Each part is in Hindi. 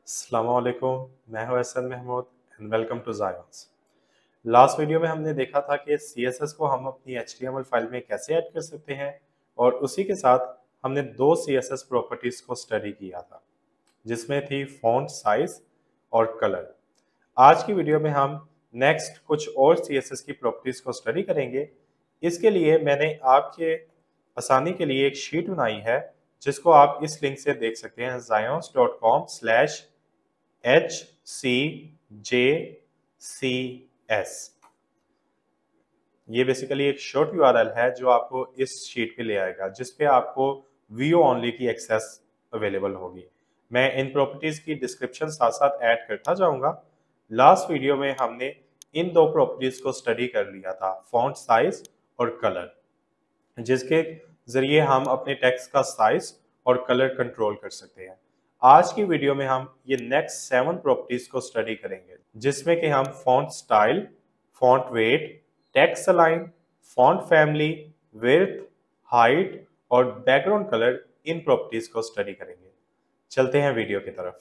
अस्सलामुअलैकुम, मैं हूं Hasan Mahmood and welcome to ज़ायंस। लास्ट वीडियो में हमने देखा था कि CSS को हम अपनी HTML फाइल में कैसे ऐड कर सकते हैं और उसी के साथ हमने दो CSS प्रॉपर्टीज को स्टडी किया था जिसमें थी फॉन्ट साइज और कलर। आज की वीडियो में हम नेक्स्ट कुछ और CSS की प्रॉपर्टीज को स्टडी करेंगे। इसके लिए मैंने आपके आसानी के लिए एक शीट बनाई है जिसको आप इस लिंक से देख सकते हैं zions.com/HCJCS। ये बेसिकली एक शॉर्ट यूआरएल है जो आपको इस शीट पे ले आएगा जिसपे आपको व्यू ओनली की एक्सेस अवेलेबल होगी। मैं इन प्रॉपर्टीज की डिस्क्रिप्शन साथ साथ ऐड करता जाऊंगा। लास्ट वीडियो में हमने इन दो प्रॉपर्टीज को स्टडी कर लिया था, फॉन्ट साइज और कलर, जिसके जरिए हम अपने टेक्स्ट का साइज और कलर कंट्रोल कर सकते हैं। आज की वीडियो में हम ये नेक्स्ट 7 प्रॉपर्टीज को स्टडी करेंगे जिसमें कि हम font style, font weight, text align, font family, width, height और बैकग्राउंड कलर, इन प्रॉपर्टीज को स्टडी करेंगे। चलते हैं वीडियो की तरफ।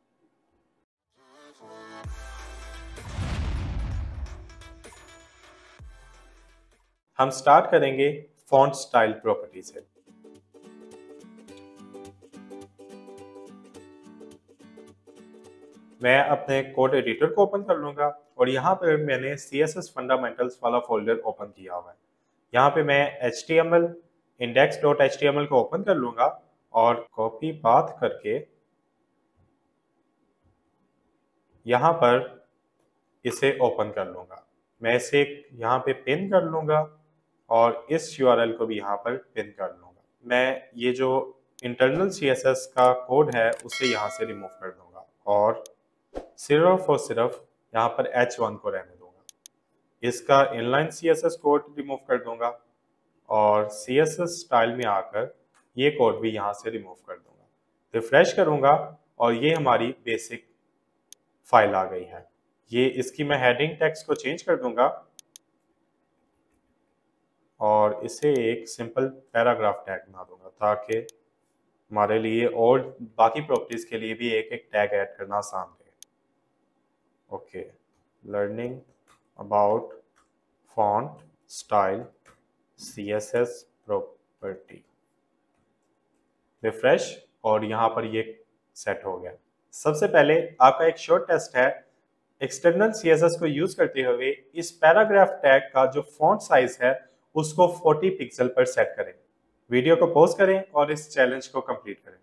हम स्टार्ट करेंगे फॉन्ट स्टाइल प्रॉपर्टी से। मैं अपने कोड एडिटर को ओपन कर लूंगा और यहाँ पर मैंने CSS फंडामेंटल्स वाला फोल्डर ओपन किया हुआ है। यहाँ पे मैं HTML index.html को ओपन कर लूंगा और कॉपी पाथ करके यहाँ पर इसे ओपन कर लूंगा। मैं इसे यहाँ पे पिन कर लूंगा और इस URL को भी यहाँ पर पिन कर लूंगा। मैं ये जो इंटरनल CSS का कोड है उसे यहाँ से रिमूव कर दूंगा और सिर्फ और सिर्फ यहाँ पर H1 को रहने दूंगा। इसका इनलाइन CSS कोड रिमूव कर दूंगा और CSS स्टाइल में आकर ये कोड भी यहाँ से रिमूव कर दूंगा। रिफ्रेश करूंगा और ये हमारी बेसिक फाइल आ गई है। ये इसकी मैं हेडिंग टेक्स्ट को चेंज कर दूंगा और इसे एक सिंपल पैराग्राफ टैग बना दूंगा ताकि हमारे लिए और बाकी प्रॉपर्टीज के लिए भी एक एक टैग ऐड करना आसान रहे। Okay, learning about font style CSS property, refresh और यहाँ पर ये सेट हो गया। सबसे पहले आपका एक शॉर्ट टेस्ट है। एक्सटर्नल CSS को यूज करते हुए इस पैराग्राफ टैग का जो फॉन्ट साइज है उसको 40 पिक्सल पर सेट करें। वीडियो को पॉज करें और इस चैलेंज को कंप्लीट करें।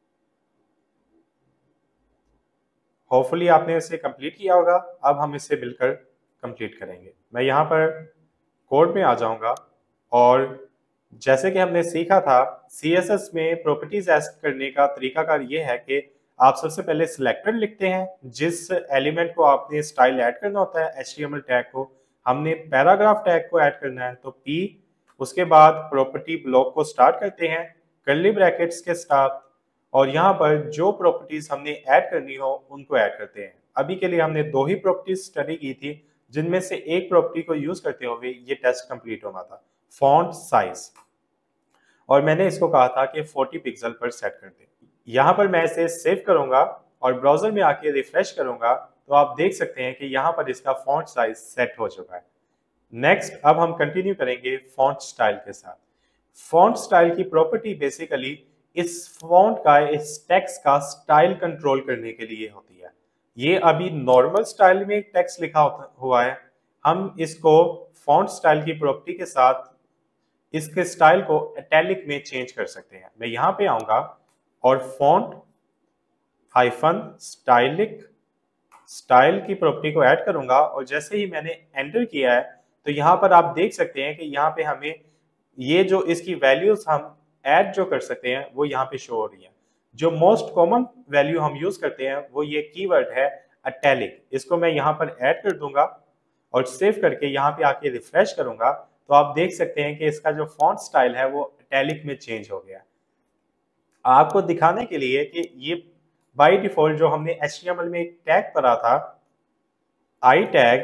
होपफुली आपने इसे कंप्लीट किया होगा। अब हम इसे मिलकर कंप्लीट करेंगे। मैं यहाँ पर कोड में आ जाऊंगा और जैसे कि हमने सीखा था CSS में प्रॉपर्टीज ऐड करने का तरीकाकार ये है कि आप सबसे पहले सिलेक्टर लिखते हैं जिस एलिमेंट को आपने स्टाइल ऐड करना होता है। HTML टैग को हमने पैराग्राफ टैग को ऐड करना है तो P, उसके बाद प्रॉपर्टी ब्लॉक को स्टार्ट करते हैं कर्ली ब्रैकेट्स के साथ और यहाँ पर जो प्रॉपर्टीज हमने ऐड करनी हो उनको ऐड करते हैं। अभी के लिए हमने दो ही प्रॉपर्टीज स्टडी की थी जिनमें से एक प्रॉपर्टी को यूज करते हुए ये टेस्ट कंप्लीट होना था, फॉन्ट साइज, और मैंने इसको कहा था कि 40 पिक्सल पर सेट कर दें। यहाँ पर मैं इसे सेव करूंगा और ब्राउजर में आके रिफ्रेश करूंगा तो आप देख सकते हैं कि यहाँ पर इसका फॉन्ट साइज सेट हो चुका है। नेक्स्ट अब हम कंटिन्यू करेंगे फॉन्ट स्टाइल के साथ। फॉन्ट स्टाइल की प्रॉपर्टी बेसिकली इस फॉन्ट का, इस टेक्स्ट का स्टाइल कंट्रोल करने के लिए होती है। ये अभी नॉर्मल स्टाइल में टेक्स्ट लिखा हुआ है, हम इसको फॉन्ट स्टाइल की प्रॉपर्टी के साथ इसके स्टाइल को इटैलिक में चेंज कर सकते हैं। मैं यहाँ पे आऊंगा और फॉन्ट हाइफन स्टाइलिक स्टाइल की प्रॉपर्टी को ऐड करूंगा और जैसे ही मैंने एंटर किया है तो यहाँ पर आप देख सकते हैं कि यहाँ पे हमें ये जो इसकी वैल्यूज हम ऐड जो कर सकते हैं वो यहाँ पे शो हो रही है। जो मोस्ट कॉमन वैल्यू हम यूज करते हैं वो ये कीवर्ड है इटैलिक। इसको मैं यहाँ पर ऐड कर दूंगा और सेव करके यहाँ पे आके रिफ्रेश करूंगा तो आप देख सकते हैं कि इसका जो फॉन्ट स्टाइल है वो इटैलिक में चेंज हो गया। आपको दिखाने के लिए कि ये बाय डिफॉल्ट जो हमने HTML में एक टैग पढ़ा था आई टैग,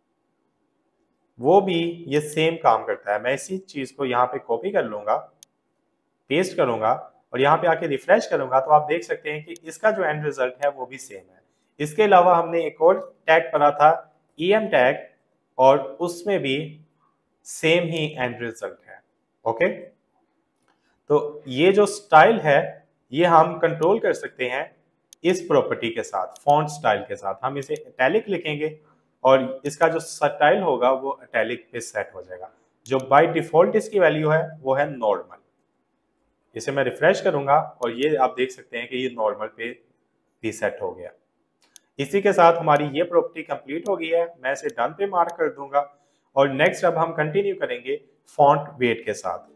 वो भी ये सेम काम करता है। मैं इसी चीज को यहाँ पे कॉपी कर लूंगा, पेस्ट करूंगा और यहाँ पे आके रिफ्रेश करूंगा तो आप देख सकते हैं कि इसका जो एंड रिजल्ट है वो भी सेम है। इसके अलावा हमने एक और टैग पढ़ा था EM टैग, और उसमें भी सेम ही एंड रिजल्ट है। ओके, तो ये जो स्टाइल है ये हम कंट्रोल कर सकते हैं इस प्रॉपर्टी के साथ, फॉन्ट स्टाइल के साथ। हम इसे इटैलिक लिखेंगे और इसका जो स्टाइल होगा वो इटैलिक पे सेट हो जाएगा। जो बाय डिफॉल्ट इसकी वैल्यू है वो है नॉर्मल। इसे मैं रिफ्रेश करूंगा और ये आप देख सकते हैं कि ये नॉर्मल पे रीसेट हो गया। इसी के साथ हमारी ये प्रॉपर्टी कंप्लीट हो गई है। मैं इसे डन पे मार्क कर दूंगा और नेक्स्ट अब हम कंटिन्यू करेंगे फॉन्ट वेट के साथ।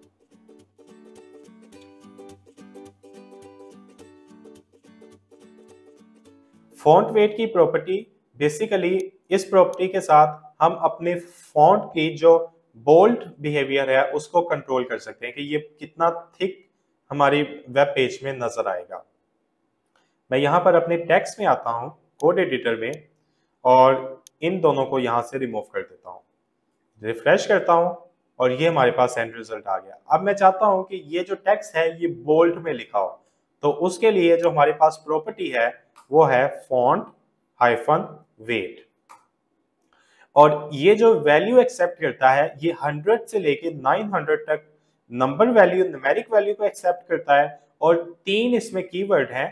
फॉन्ट वेट की प्रॉपर्टी बेसिकली इस प्रॉपर्टी के साथ हम अपने फॉन्ट की जो बोल्ड बिहेवियर है उसको कंट्रोल कर सकते हैं कि ये कितना थिक हमारी वेब पेज में नजर आएगा। मैं यहाँ पर अपने टेक्स्ट में आता हूँ कोड एडिटर में और इन दोनों को यहाँ से रिमूव कर देता हूँ, रिफ्रेश करता हूँ और ये हमारे पास एंड रिजल्ट आ गया। अब मैं चाहता हूँ कि ये जो टेक्स्ट है ये बोल्ड में लिखा हो, तो उसके लिए जो हमारे पास प्रॉपर्टी है वो है फॉन्ट हाइफन वेट, और ये जो वैल्यू एक्सेप्ट करता है ये 100 से लेके 900 तक नंबर वैल्यू, न्यूमेरिक वैल्यू को एक्सेप्ट करता है। और 3 इसमें कीवर्ड हैं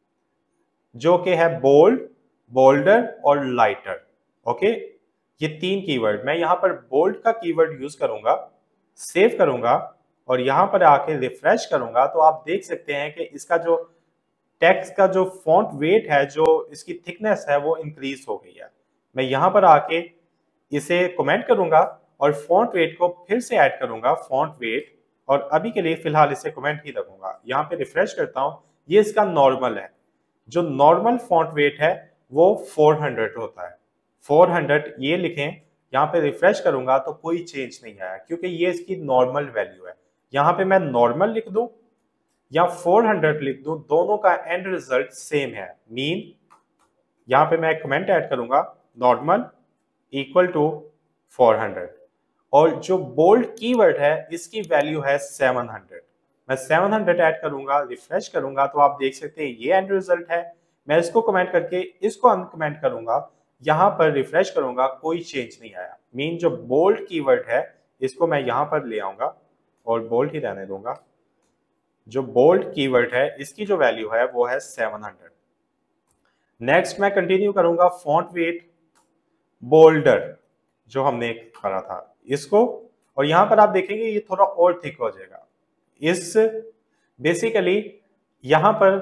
जो कि है बोल्ड, बोल्डर और लाइटर। ओके, ये 3 कीवर्ड, मैं यहाँ पर बोल्ड का कीवर्ड यूज करूंगा, सेव करूंगा और यहाँ पर आके रिफ्रेश करूंगा तो आप देख सकते हैं कि इसका जो टेक्स्ट का जो फॉन्ट वेट है, जो इसकी थिकनेस है वो इंक्रीज हो गई है। मैं यहाँ पर आके इसे कमेंट करूंगा और फॉन्ट वेट को फिर से ऐड करूंगा, फॉन्ट वेट, और अभी के लिए फिलहाल इसे कमेंट ही रखूंगा। यहाँ पे रिफ्रेश करता हूँ, ये इसका नॉर्मल है। जो नॉर्मल फॉन्ट वेट है वो 400 होता है, 400 ये लिखें। यहाँ पे रिफ्रेश करूंगा तो कोई चेंज नहीं आया क्योंकि ये इसकी नॉर्मल वैल्यू है। यहाँ पे मैं नॉर्मल लिख दूं या 400 लिख दूं, दोनों का एंड रिजल्ट सेम है, मीन। यहाँ पे मैं कमेंट ऐड करूंगा नॉर्मल इक्वल टू 400, और जो बोल्ड कीवर्ड है इसकी वैल्यू है 700। मैं 700 ऐड करूंगा, रिफ्रेश करूंगा तो आप देख सकते हैं ये एंड रिजल्ट है। मैं इसको कमेंट करके इसको अनकमेंट करूंगा, यहाँ पर रिफ्रेश करूंगा, कोई चेंज नहीं आया। मीन जो बोल्ड कीवर्ड है इसको मैं यहाँ पर ले आऊंगा और बोल्ड ही रहने दूंगा। जो बोल्ड कीवर्ड है इसकी जो वैल्यू है वो है 700। नेक्स्ट मैं कंटिन्यू करूंगा फॉन्ट वेट बोल्डर जो हमने करा था इसको, और यहां पर आप देखेंगे ये थोड़ा और थिक हो जाएगा। इस बेसिकली यहां पर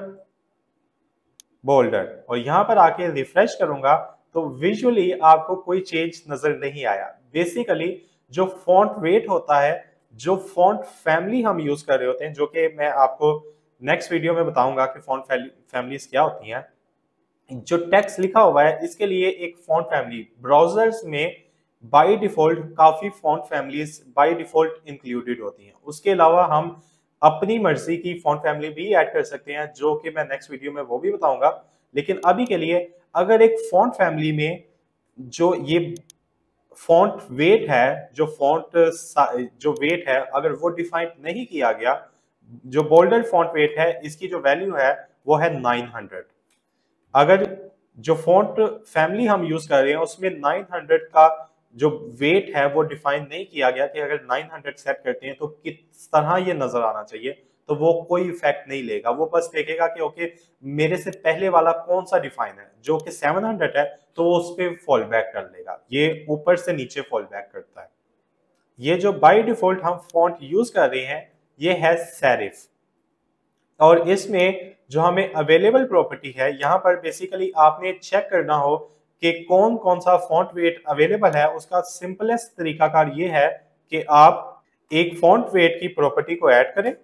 बोल्डर, और यहां पर आके रिफ्रेश करूंगा तो विजुअली आपको कोई चेंज नजर नहीं आया। बेसिकली जो फॉन्ट वेट होता है, जो फॉन्ट फैमिली हम यूज कर रहे होते हैं, जो कि मैं आपको नेक्स्ट वीडियो में बताऊंगा कि फॉन्ट फैमिलीज क्या होती हैं। जो टेक्स्ट लिखा हुआ है इसके लिए एक फॉन्ट फैमिली, ब्राउजर्स में बाय डिफॉल्ट काफी font families by default included होती हैं। उसके अलावा हम अपनी मर्जी की फॉन्ट फैमिली भी ऐड कर सकते हैं, जो कि मैं नेक्स्ट वीडियो में वो भी बताऊंगा। लेकिन अभी के लिए अगर एक फॉन्ट फैमिली में जो ये फॉन्ट वेट है, जो फॉन्ट जो वेट है अगर वो डिफाइन नहीं किया गया, जो बोल्डर फॉन्ट वेट है इसकी जो वैल्यू है वो है 900। अगर जो फॉन्ट फैमिली हम यूज कर रहे हैं उसमें 900 का जो वेट है वो डिफाइन नहीं किया गया कि अगर 900 सेट करते हैं तो किस तरह ये नजर आना चाहिए, तो वो कोई इफेक्ट नहीं लेगा। वो बस देखेगा कि ओके मेरे से पहले वाला कौन सा डिफाइन है, जो कि 700 है तो वो उस पर फॉल बैक कर लेगा। ये ऊपर से नीचे फॉल बैक करता है। ये जो बाय डिफॉल्ट हम फॉन्ट यूज कर रहे हैं ये है सेरिफ, और इसमें जो हमें अवेलेबल प्रॉपर्टी है यहाँ पर बेसिकली आपने चेक करना हो कि कौन कौन सा फॉन्ट वेट अवेलेबल है। उसका सिंपलेस्ट तरीकाकार ये है कि आप एक फॉन्ट वेट की प्रॉपर्टी को ऐड करें।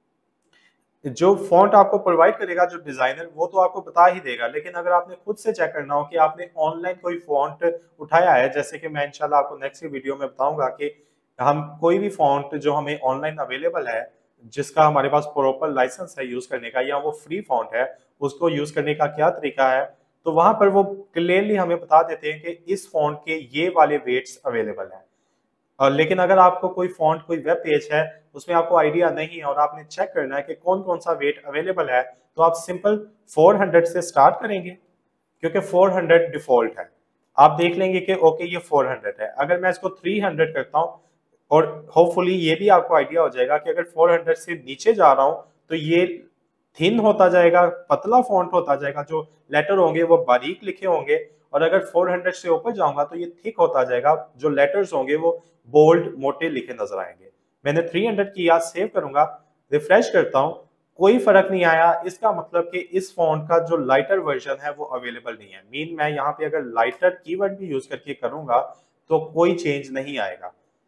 जो फॉन्ट आपको प्रोवाइड करेगा जो डिजाइनर, वो तो आपको बता ही देगा, लेकिन अगर आपने खुद से चेक करना हो कि आपने ऑनलाइन कोई फॉन्ट उठाया है, जैसे कि मैं इंशाल्लाह आपको नेक्स्ट वीडियो में बताऊंगा कि हम कोई भी फॉन्ट जो हमें ऑनलाइन अवेलेबल है, जिसका हमारे पास प्रॉपर लाइसेंस है यूज करने का, या वो फ्री फॉन्ट है, उसको यूज करने का क्या तरीका है, तो वहां पर वो क्लियरली हमें बता देते हैं कि इस फॉन्ट के ये वाले वेट्स अवेलेबल हैं। लेकिन अगर आपको कोई फॉन्ट, कोई वेब पेज है, उसमें आपको आइडिया नहीं है और आपने चेक करना है कि कौन कौन सा वेट अवेलेबल है, तो आप सिंपल 400 से स्टार्ट करेंगे, क्योंकि 400 डिफॉल्ट है। आप देख लेंगे कि ओके ये 400 है। अगर मैं इसको 300 करता हूँ, और होपफुली ये भी आपको आइडिया हो जाएगा कि अगर 400 से नीचे जा रहा हूँ तो ये थिन होता जाएगा, पतला फॉन्ट होता जाएगा, जो लेटर होंगे वो बारीक लिखे होंगे। और अगर 400 से ऊपर जाऊंगा तो ये थिक होता जाएगा, जो लेटर्स होंगे वो बोल्ड मोटे लिखे नजर आएंगे। मैंने 300 किया, सेव करूंगा, रिफ्रेश करता हूँ, कोई फर्क नहीं आया। इसका मतलब कि इस फॉन्ट का जो लाइटर वर्जन है वो अवेलेबल नहीं है। मीन मैं यहाँ पे अगर लाइटर कीवर्ड भी यूज करके करूंगा तो कोई चेंज नहीं आएगा।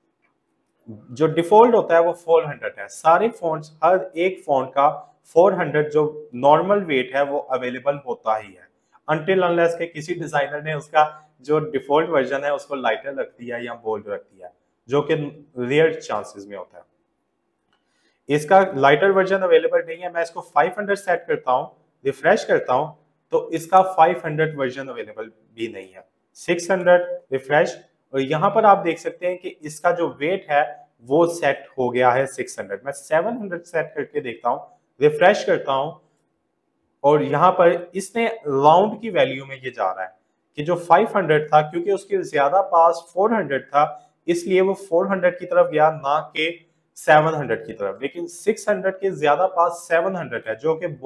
जो डिफॉल्ट होता है वो 400 है। सारे फॉन्ट्स, हर एक फॉन्ट का 400 जो नॉर्मल वेट है वो अवेलेबल होता ही है, अनटिल अनलेस के किसी डिजाइनर ने उसका जो डिफॉल्ट वर्जन है उसको लाइटर रख दिया या बोल्ड रख दिया, जो कि रेयर चांसेस में होता है। इसका लाइटर वर्जन अवेलेबल नहीं है। मैं इसको 500 सेट करता हूँ, रिफ्रेश करता हूँ, तो इसका 500 वर्जन अवेलेबल भी नहीं है। 600 रिफ्रेश, और यहाँ पर आप देख सकते हैं कि इसका जो वेट है वो सेट हो गया है 600। मैं 700 सेट करके देखता हूँ, रिफ्रेश करता हूँ, और यहाँ पर इसने राउंड की वैल्यू में ये जा रहा है कि जो 500 था, क्योंकि उसके ज्यादा पास 400 था, इसलिए वो 400 की तरफ गया, ना कि 700 की तरफ। लेकिन 600 के ज्यादा पास 700 है, जो कि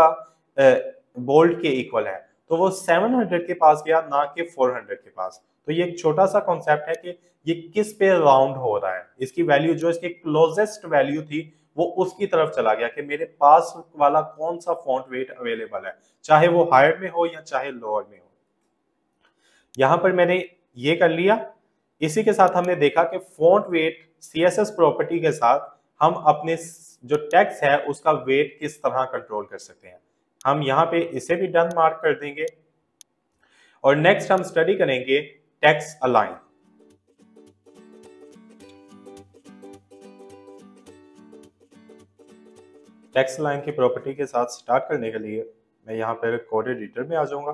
बोल्ड के इक्वल है, तो वो 700 के पास गया, ना कि 400 के पास। तो ये एक छोटा सा कॉन्सेप्ट है कि ये किस पे राउंड हो रहा है। इसकी वैल्यू जो इसकी क्लोजेस्ट वैल्यू थी वो उसकी तरफ चला गया कि मेरे पास वाला कौन सा फॉन्ट वेट अवेलेबल है, चाहे वो हायर में हो या चाहे लोअर में हो। यहां पर मैंने ये कर लिया। इसी के साथ हमने देखा कि फॉन्ट वेट सीएसएस प्रॉपर्टी के साथ हम अपने जो टेक्स्ट है उसका वेट किस तरह कंट्रोल कर सकते हैं। हम यहाँ पे इसे भी डन मार्क कर देंगे, और नेक्स्ट हम स्टडी करेंगे टेक्स्ट अलाइन। टेक्स्ट लाइन की प्रॉपर्टी के साथ स्टार्ट करने के लिए मैं यहाँ पर कोड एडिटर में आ जाऊंगा,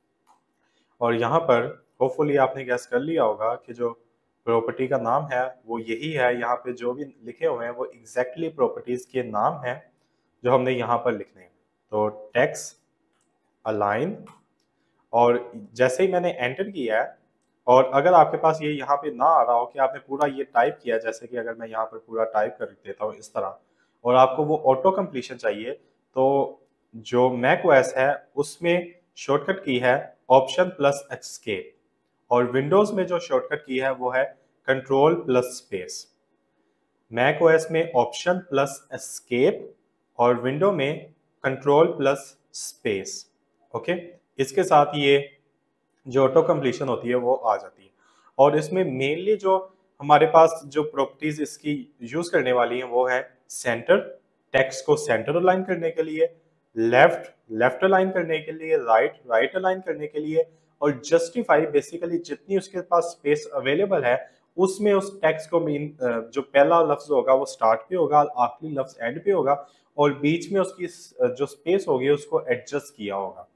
और यहाँ पर होपफुली आपने गैस कर लिया होगा कि जो प्रॉपर्टी का नाम है वो यही है। यहाँ पे जो भी लिखे हुए हैं वो एग्जैक्टली प्रॉपर्टीज के नाम हैं जो हमने यहाँ पर लिखने हैं। तो टेक्स्ट अलाइन, और जैसे ही मैंने एंटर किया है, और अगर आपके पास ये यहाँ पे ना आ रहा हो कि आपने पूरा ये टाइप किया, जैसे कि अगर मैं यहाँ पर पूरा टाइप कर देता हूँ इस तरह, और आपको वो ऑटो कंप्लीशन चाहिए, तो जो मैक ओएस है उसमें शॉर्टकट की है ऑप्शन प्लस एस्केप, और विंडोज में जो शॉर्टकट की है वो है control plus space. Mac OS में ऑप्शन प्लस एस्केप और विंडो में कंट्रोल प्लस स्पेस। ओके, इसके साथ ये जो ऑटो कंप्लीशन होती है वो आ जाती है। और इसमें मेनली जो हमारे पास जो प्रॉपर्टीज इसकी यूज करने वाली हैं वो है सेंटर, टेक्स्ट को सेंटर अलाइन करने के लिए, लेफ्ट लेफ्ट अलाइन करने के लिए, राइट राइट अलाइन करने के लिए, और जस्टिफाई, बेसिकली जितनी उसके पास स्पेस अवेलेबल है उसमें उस टेक्स्ट को मीन जो पहला लफ्ज होगा वो स्टार्ट पे होगा, आखिरी लफ्ज एंड पे होगा, और बीच में उसकी जो स्पेस होगी उसको एडजस्ट किया होगा।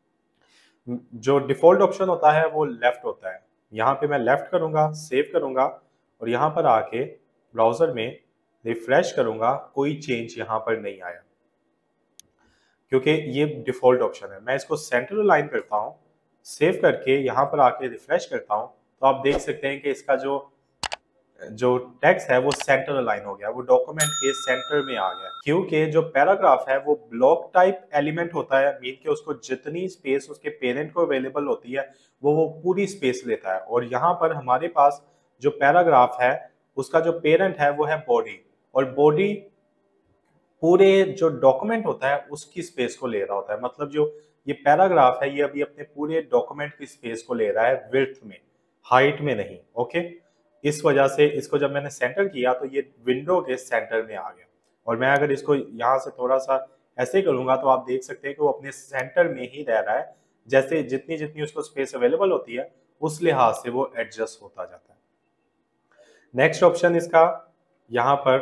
जो डिफॉल्ट ऑप्शन होता है वो लेफ्ट होता है। यहाँ पे मैं लेफ्ट करूंगा, सेव करूंगा, और यहाँ पर आके ब्राउजर में रिफ्रेश करूंगा, कोई चेंज यहाँ पर नहीं आया, क्योंकि ये डिफॉल्ट ऑप्शन है। मैं इसको सेंटर अलाइन करता हूँ, सेव करके यहाँ पर आके रिफ्रेश करता हूँ, तो आप देख सकते हैं कि इसका जो टेक्स्ट है वो सेंटर अलाइन हो गया, वो डॉक्यूमेंट के सेंटर में आ गया। क्योंकि जो पैराग्राफ है वो ब्लॉक टाइप एलिमेंट होता है, मीन के उसको जितनी स्पेस उसके पेरेंट को अवेलेबल होती है वो पूरी स्पेस लेता है। और यहाँ पर हमारे पास जो पैराग्राफ है उसका जो पेरेंट है वो है बॉडी, और बॉडी पूरे जो डॉक्यूमेंट होता है उसकी स्पेस को ले रहा होता है। मतलब जो ये पैराग्राफ है ये अभी अपने पूरे डॉक्यूमेंट की स्पेस को ले रहा है, विड्थ में, हाइट में नहीं। ओके, इस वजह से इसको जब मैंने सेंटर किया तो ये विंडो के सेंटर में आ गया। और मैं अगर इसको यहाँ से थोड़ा सा ऐसे करूंगा तो आप देख सकते हैं कि वो अपने सेंटर में ही रह रहा है, जैसे जितनी जितनी उसको स्पेस अवेलेबल होती है उस लिहाज से वो एडजस्ट होता जाता है। नेक्स्ट ऑप्शन इसका यहाँ पर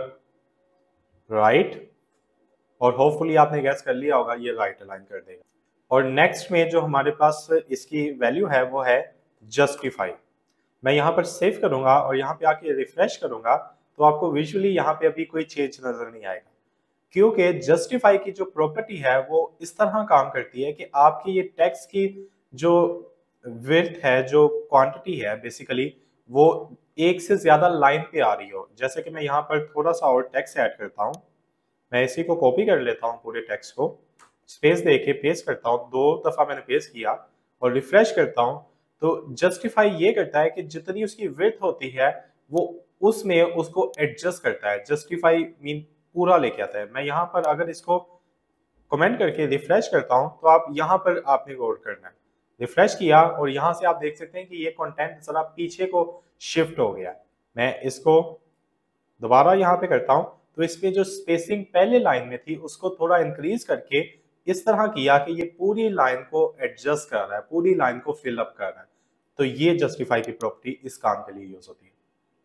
राइट, और होपफुली आपने गैस कर लिया होगा ये राइट अलाइन कर देगा। और नेक्स्ट में जो हमारे पास इसकी वैल्यू है वो है जस्टिफाई। मैं यहाँ पर सेव करूंगा और यहाँ पे आके रिफ्रेश करूंगा तो आपको विजुअली यहाँ पे अभी कोई चेंज नजर नहीं आएगा, क्योंकि जस्टिफाई की जो प्रॉपर्टी है वो इस तरह काम करती है कि आपकी ये टेक्स्ट की जो विड्थ है, जो क्वांटिटी है बेसिकली, वो एक से ज्यादा लाइन पे आ रही हो। जैसे कि मैं यहाँ पर थोड़ा सा और टेक्स्ट ऐड करता हूँ, मैं इसी को कॉपी कर लेता हूँ, पूरे टेक्स्ट को स्पेस दे के पेस्ट करता हूँ, 2 दफा मैंने पेस्ट किया और रिफ्रेश करता हूँ, तो जस्टिफाई ये करता है कि जितनी उसकी विड्थ होती है वो उसमें उसको एडजस्ट करता है। जस्टिफाई मीन पूरा लेके आता है। मैं यहाँ पर अगर इसको कमेंट करके रिफ्रेश करता हूँ तो आप यहाँ पर आपने गौर करना है, रिफ्रेश किया और यहाँ से आप देख सकते हैं कि ये कंटेंट जरा पीछे को शिफ्ट हो गया। मैं इसको दोबारा यहाँ पे करता हूँ तो इसमें जो स्पेसिंग पहले लाइन में थी उसको थोड़ा इंक्रीज करके इस तरह किया कि ये पूरी लाइन को एडजस्ट कर रहा है, पूरी लाइन को फिल अप कर रहा है। तो ये जस्टिफाई की प्रॉपर्टी इस काम के लिए यूज होती है।